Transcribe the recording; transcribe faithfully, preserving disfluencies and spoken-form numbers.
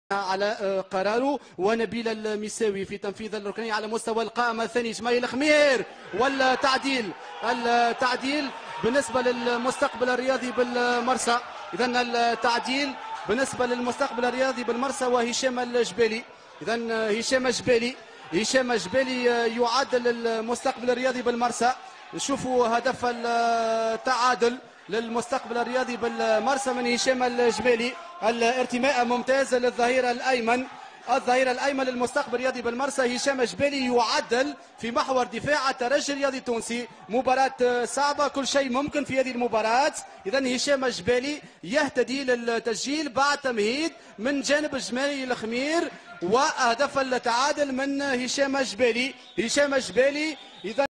على قراره. ونبيل المساوي في تنفيذ الركنية على مستوى القائمة الثاني. اسماعيل الخمير والتعديل التعديل بالنسبة للمستقبل الرياضي بالمرسى. إذا التعديل بالنسبة للمستقبل الرياضي بالمرسى وهشام الجبالي. إذا هشام الجبالي هشام الجبالي يعدل المستقبل الرياضي بالمرسى. نشوفوا هدف التعادل للمستقبل الرياضي بالمرسى من هشام الجبالي. الارتماء ممتاز للظهير الايمن الظهير الايمن للمستقبل الرياضي بالمرسى هشام الجبالي يعدل في محور دفاع الترجي الرياضي التونسي. مباراة صعبة، كل شيء ممكن في هذه المباراة. اذا هشام الجبالي يهتدي للتسجيل بعد تمهيد من جانب الجمالي الخمير وهدف التعادل من هشام الجبالي. هشام الجبالي اذا